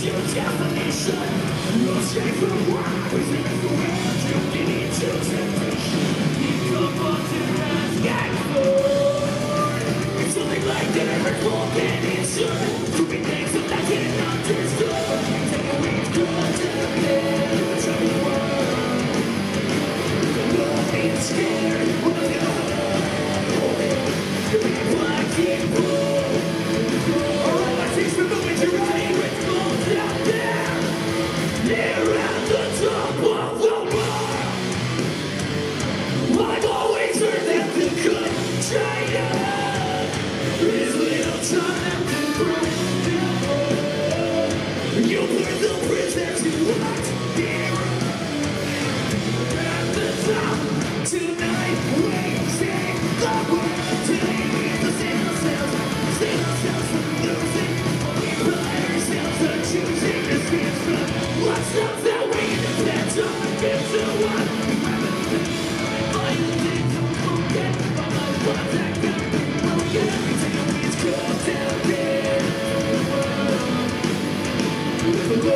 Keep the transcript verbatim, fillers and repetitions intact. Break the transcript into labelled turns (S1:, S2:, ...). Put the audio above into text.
S1: your definition. No shame for what was in the world. You get into temptation. You come on to ask and for. It's something like never broken insurance. Proving things that I didn't understood. Take a week to understand. Show me the world. Love being scared. We're not gonna you're being black and blue. Alright, I see some movement. You're right. It's both out there. Here at the top of the bar. I've always heard that the good China is little time to grow. You burn the prisoners who walked here at the top. Tonight we sing the word. Today we have to save ourselves. Save ourselves from losing. We put ourselves on choosing to stand strong. What's up that we depend on? Get to one. Everything is good down there.